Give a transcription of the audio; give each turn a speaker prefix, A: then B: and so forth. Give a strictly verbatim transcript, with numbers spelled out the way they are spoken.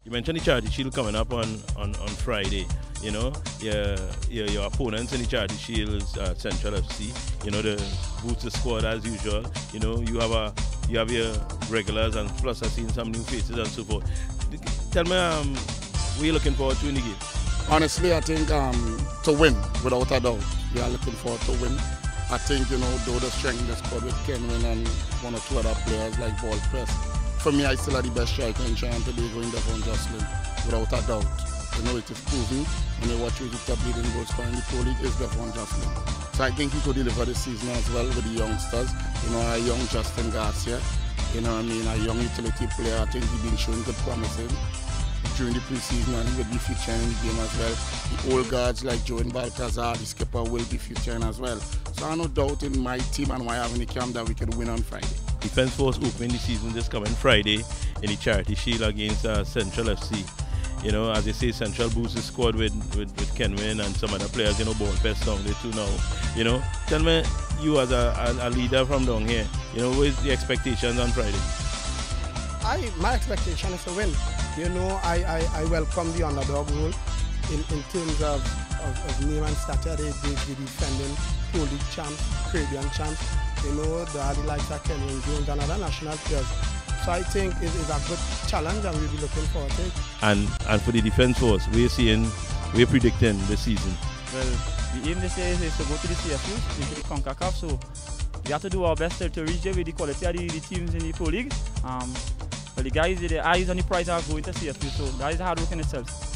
A: You mentioned the Charity Shield coming up on, on, on Friday. You know, your, your your opponents in the Charity Shield is uh, Central F C. You know, the boots the squad as usual. You know, you have a you have your regulars, and plus I've seen some new faces and so forth. Tell me, um, what are you looking forward to in the game?
B: Honestly, I think um, to win, without a doubt. We are looking forward to win. I think, you know, though the strength in the squad with Kenwin and one or two other players like Ball Press, for me, I still have the best striker in China today going Devon Jocelyn, without a doubt. You know, it is proven when you watch who's the top leading goal scorer in the Pro League is Devon Jocelyn. So I think he could deliver this season as well with the youngsters. You know, a young Justin Garcia, you know what I mean, a young utility player. I think he's been showing good promises during the preseason, and he will be featuring in the game as well. The old guards like Joan Baltazar, the skipper, will be featuring as well. So I have no doubt in my team and why I have in the camp that we could win on Friday.
A: Defence Force opening the season this coming Friday in the Charity Shield against uh, Central F C. You know, as they say, Central boosts the squad with, with, with Kenwin and some other players, you know, Ball Pest down there too now. You know, tell me, you as a, a, a leader from down here, you know, what is the expectations on Friday?
C: I, my expectation is to win. You know, I, I, I welcome the underdog role in, in terms of, of, of name and stature. They, they, they defending Pro League champs, Caribbean champs. You know, the other likes are Kenwin Jones and other national players. So I think it is a good challenge and we'll be looking forward to it.
A: And and for the Defence Force, we're seeing, we're predicting this season.
D: Well, the aim this year is to go to the C F U, into the CONCACAF, so we have to do our best to, to reach there with the quality of the, the teams in the Pro League. Um, but the guys, the eyes on the prize are going to C F U, so that is hard work in itself.